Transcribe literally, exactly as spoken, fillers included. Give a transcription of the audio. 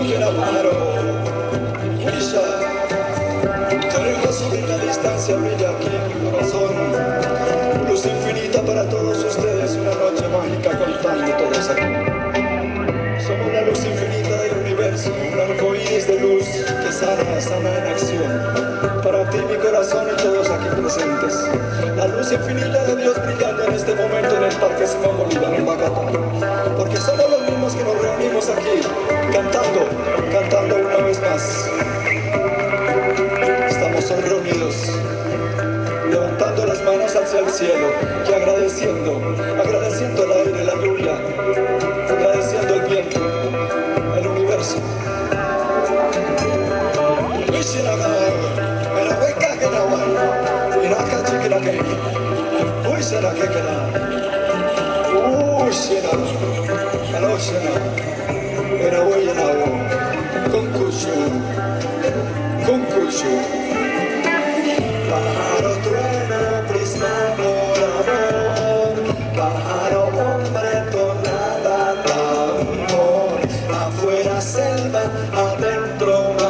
que la paro. Isha, tu hermoso en la distancia brilla aquí en mi corazón. Luz infinita para todos ustedes, una noche mágica contando todos aquí. Somos la luz infinita del universo, un arcoíris de luz que sana, sana en acción. Para ti mi corazón y todos aquí presentes, la luz infinita de Dios brillando en este momento en el Parque Simón Bolívar en Bogotá. Porque somos los mismos que nos reunimos aquí, cantando, cantando una vez más. Estamos hoy reunidos, levantando las manos hacia el cielo y agradeciendo, agradeciendo el aire, la lluvia, agradeciendo el viento, el universo. Pájaro, trueno, prisma, por amor. Pájaro, hombre, tonada, tambor. Afuera selva, adentro